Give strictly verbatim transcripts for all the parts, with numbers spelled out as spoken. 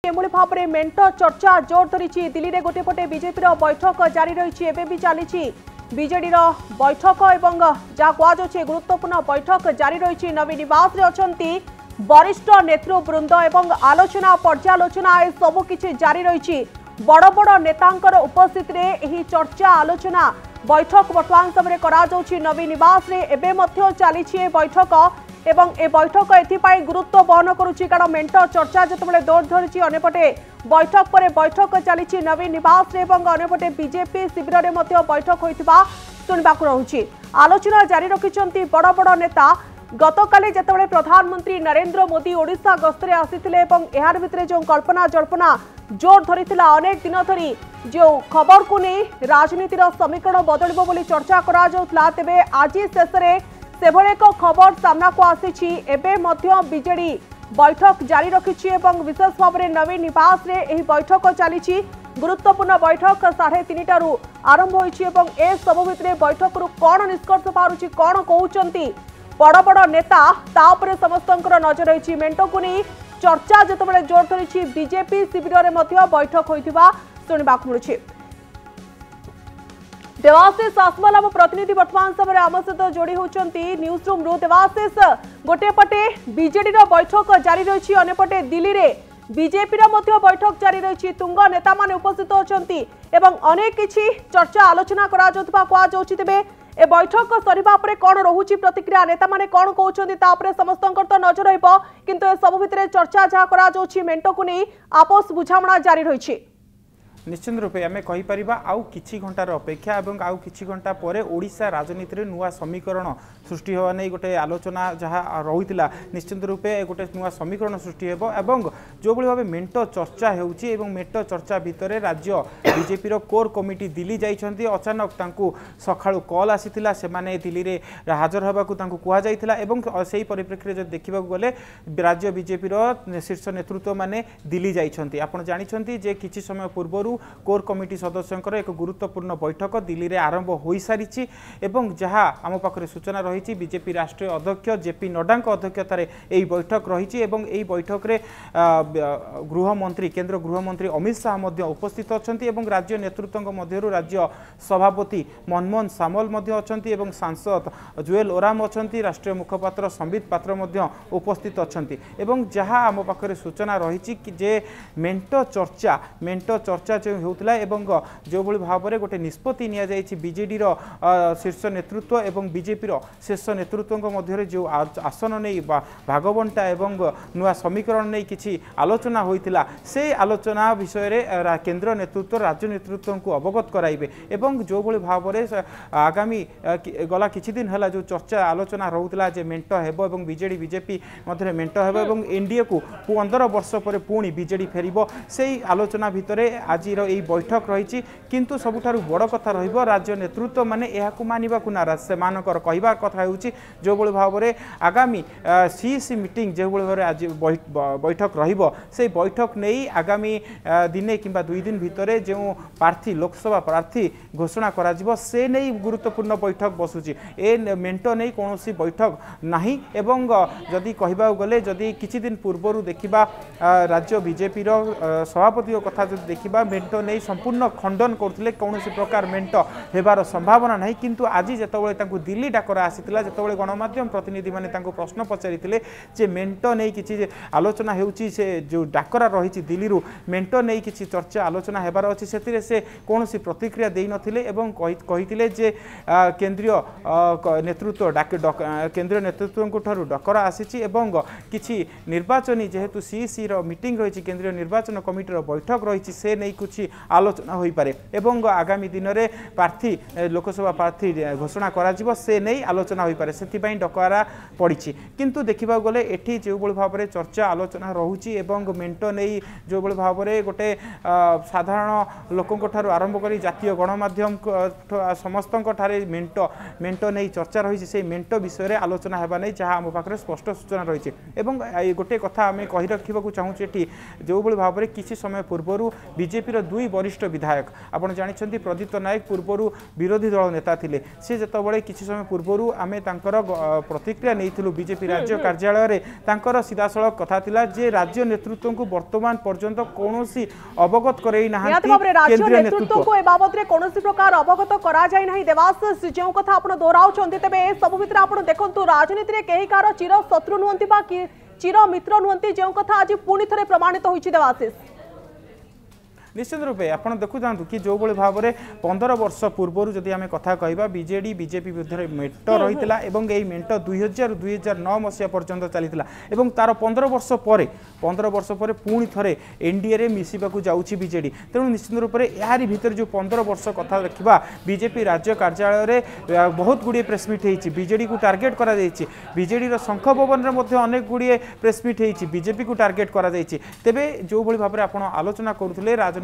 एमूली भाव में मेंट चर्चा जोर धरी दिल्ली में गोटे पटे बीजेपी बैठक जारी रही एवं भी चली बीजेडी बैठक और जहाँ कहुच्छे गुरुत्वपूर्ण बैठक जारी रही नवीन निवास अच्छा वरिष्ठ नेतृवृंद और आलोचना पर्यालोचना ए सबकि जारी रही बड़ बड़ नेतांकर उपस्थित में चर्चा आलोचना बैठक बर्तमान समय करा नवीन निवास एवं चली बैठक एवं ए बैठक एथिपाई गुरुत्व बहन करुच्ची कारण मेंट चर्चा जितेबाला दौर धरी अंपटे बैठक पर बैठक चली नवीन निवास अंपटे बीजेपी शिविर में बैठक होता शुणा रही आलोचना जारी रखिंट बड़ बड़ नेता गतकाली जितेबाला प्रधानमंत्री नरेंद्र मोदी ओडिशा गस्तरे आसीथिले एवं एहार भितरे जो कल्पना जल्पना जोर धरी अनेक दिन धरी जो खबर को नहीं राजनीतिर समीकरण बदलिबो बोली चर्चा करा जाउथला तेबे आज शेष में सेभଳି एक खबर सामना को आसी बीजेडी बैठक जारी रखी विशेष भाव में नवीन निवास रे एही बैठक चली गुरुत्वपूर्ण बैठक साढ़े तीन टारू आरंभ होइछि एवं ए सब भितरे बैठक रु कौन निष्कर्ष बाहरुछि कौन कहउचंती बड़ बड़ नेता तापर समस्तंकर नजर रही मेंट को नहीं चर्चा जितेबाला जोर धरी बीजेपी शिविर में बैठक होता शुणा मिलूँ देवाशीष आसवाल आम प्रतिनिधि वर्तमान समय आम सहित जोड़ी होती न्यूज रूम रु देवाशीष गोटे पटे बीजेडी बैठक जारी रही अंपटे दिल्ली में बीजेपी बैठक जारी रही तुंग नेता मान उपस्थित अच्छा अनेक किसी चर्चा आलोचना करुँच तेरे ए बैठक सरीबा परे कौन रोचे प्रतिक्रिया नेता माने कौन कहते समस्त तो नजर रु सब भितर चर्चा जहाँ कर मेंट को नहीं आपस बुझामणा जारी रही निश्चित रूपे आम कहीपर आउ कि घंटार अपेक्षा और आउ कि घंटा पर ओडिशा राजनीति में नुआ समीकरण सृष्टि होगा नहीं गोटे आलोचना जहाँ रही निश्चित रूपे गोटे नुआ समीकरण सृष्टि हो एवं जो भाव मेंट चर्चा होउची एवं मेंट चर्चा भितर राज्य बीजेपी कोर कमिटी दिल्ली जाइछंती अचानक तांकू सखाळु कॉल आसीथिला सेमाने दिल्ली रे हाजर होबाकू तांकू कुहा जाइथिला एवं सेही परिप्रेक्षी रे देखिबा गले राज्य बीजेपी शीर्ष नेतृत्व माने दिल्ली जाइछंती आपण जानिछंती जे किछि समय पूर्वरु कोर कमिटी सदस्यंकर एक गुरुत्वपूर्ण बैठक दिल्ली में आरंभ हो सारी एवं जहाँ आम पाखे सूचना रही बीजेपी राष्ट्रीय अध्यक्ष जेपी नड्डा अध्यक्षतार यही बैठक रही बैठक रे गृहमंत्री केंद्र गृहमंत्री अमित शाह उपस्थित अच्छा राज्य नेतृत्व मध्य राज्य सभापति मनमोहन सामल अच्छा सांसद जुएल ओराम अच्छा राष्ट्रीय मुखपात्र संबित पात्र उपस्थित अच्छा जहाँ आम पाखे सूचना रही जे मेंट चर्चा मेंट चर्चा जो होता एवं जो भाव में गोटे निष्पत्ति नि बीजेडी शीर्ष नेतृत्व एवं बीजेपी शीर्ष नेतृत्व मध्य जो आसन नहीं भागबंटा एवं नुआ समीकरण नहीं किसी आलोचना होता से आलोचना विषय केंद्र नेतृत्व राज्य नेतृत्व को अवगत कराइबे एवं जो भाव में आगामी गला किछि दिन है जो चर्चा आलोचना रोला जे मेंट हेबो एवं बीजेडी बीजेपी मध्य मेंट हेबो एवं एनडीए को पंद्रह वर्ष पर पुणी बीजेडी फेरिबो से आलोचना भितर आज यही बैठक रही किंतु सबुठारु बड़ कथा रहिबो राज्य नेतृत्व माने एहाकु मानिबाकु नाराज से मानकर कहबा कथा होउची जो बळ भाव रे आगामी सीसी मीटिंग जो बळ भाव आज बैठक रहिबो से बैठक नहीं आगामी दिने किंबा दुई दिन भितरे जो प्रार्थी लोकसभा प्रार्थी घोषणा करा जिवो से नहीं गुरुत्वपूर्ण बैठक बसुची ए मेंट नहीं कोनोसी बैठक नाही एवं जदि कहबा गले जदि किछि दिन पूर्वरु देखिबा राज्य बीजेपी रो सभापति कथा जदि देखिबा मेंट नहीं संपूर्ण खंडन करते कौन प्रकार मेंट हेबार संभावना नहीं किंतु आज जितेबाला दिल्ली डाकरा आसीथिला जितेबाला गणमाध्यम प्रतिनिधि माने तांको प्रश्न पचारिथिले जे मेंट नहीं किछि आलोचना हेउची से जो डाकरा रही दिल्ली रु मेंट नहीं किछि चर्चा आलोचना हेबार अछि सेतिरे से कौनसी प्रतिक्रिया देई नथिले एवं कहिथिले जे केंद्रीय नेतृत्व केंद्रीय नेतृत्व ठारू डाकरा आसीछि एवं किछि निर्वाचनी जेहेतु सीसी रो मीटिंग रही केंद्रीय निर्वाचन कमिटी रो बैठक रही से नहीं कुछ आलोचना हो पारे एवं आगामी दिन में प्रार्थी लोकसभा प्रार्थी घोषणा करा से नहीं आलोचना हो पारे से डकरा पड़ी किंतु देखा गले एठी जो भाव में चर्चा आलोचना रोची एवं मेंट नहीं जो भाव में गोटे साधारण लोकों ठारू आरंभ कर जातीय गणमाध्यम समस्त मेंट मेंट नहीं चर्चा रही से मेंट विषय आलोचना होगा नहीं जहाँ आम पाखे स्पष्ट सूचना रही गोटे कथा आम कही रखा चाहूँ जो भाव में किसी समय पूर्वर बीजेपी बीजेपी दुई वरिष्ठ विधायक आपण जानते प्रदीप्त नायक पूर्वर विरोधी दल नेता थिले सी जितेबाला किसी समय पूर्वर आम प्रतिक्रिया नहीं बीजेपी राज्य कार्यालय तांकर सीधासलख कथा थिला जे राज्य नेतृत्व को वर्तमान पर्यंत कौन अवगत करई राज्य नेतृत्व को ए बाबद रे कोनोसी प्रकार अवगत करा जाय नाही देवाशीष जो कथा आपण दोहराउछन्ते तेबे सब भितर आपण देखंतु राजनीति रे केही कार चिर शत्रु नुहंती बा चिर मित्र नुहंती जो कथा आज पुणी थरे प्रमाणित होईछि देवाशीष निश्चित रूपे आप देखु था कि जो भाई भाव में पंदर वर्ष पूर्व जदि आम कथा कहवा बीजेडी बीजेपी विरुद्ध मेंट रही है मेंट दुई हजार दुई हजार नौ मसीहा पर्यंत चली तार पंदर वर्ष पर पंदर वर्ष पर पुणी थे एनडीए मिसवाक जाऊँगी बीजेडी तेणु निश्चित रूप से यार भितर जो पंदर वर्ष कथा देखा बीजेपी राज्य कार्यालय में बहुत गुड़िए प्रेसमिट होती बीजेडी को टार्गेट कर बीजेडी शंख भवन में अनेक गुड़िए प्रेसमिट होती बीजेपी को टार्गेट कर तेरे जो भाव में आप आलोचना करुले राजनीति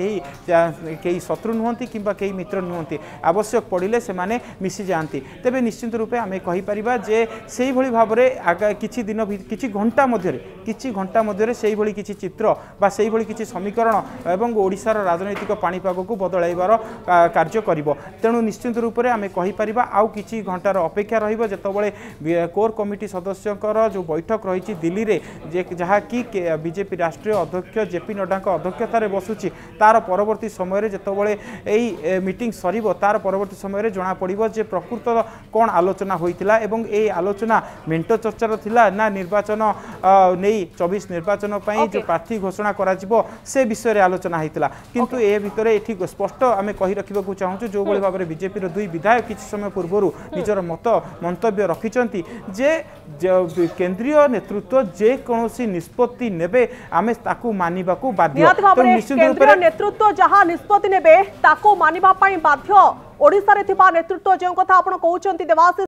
कई शत्रु नुहंती किंबा कई मित्र नुहंती आवश्यक पड़े से माने मिसी जाती तेबे निश्चित रूपे आम कहीपर जे से भाव में किछि दिन किछि घंटा मध्य किछि घंटा मध्य से भाई किछि चित्र बा से भाई किछि समीकरण एवं ओडिशार राजनैतिक पाणीपाग को बदलाइबार कार्य करिवो तेणु निश्चित रूप से आम कहीपर आउ किछि घंटार अपेक्षा रहिबो जेतबळे कोर कमिटी सदस्यकर जो बैठक रही दिल्ली में जहाँ कि बीजेपी राष्ट्रीय अध्यक्ष जेपी नड्डा अध्यक्षतार बसुची तार परवर्ती समय जितेबाला यही मीटिंग सर तार परवर्ती समय जना पड़ो जे प्रकृत कौन आलोचना होता एवं ये आलोचना मेंट चर्चार थिला ना निर्वाचन नहीं चौबीस निर्वाचन पर जो प्रार्थी घोषणा करा से विषय आलोचना होता किंतु ए भितर ये स्पष्ट आम कही रखा चाहूँ जो भाव में बीजेपी दुई विधायक किसी समय पूर्व निजर मत मंतव्य रखिंट जे केंद्रीय नेतृत्व जेकोसी निष्पत्ति नेबे आमे ताकू मानिबा को बाध्य निश्चित नेतृत्व जहाँ निष्पत्ति नेबे ताको मानिबा पई बाध्य ओडिसा रे थिबा नेतृत्व जो कथा आपण कहउचंती देवाशीष।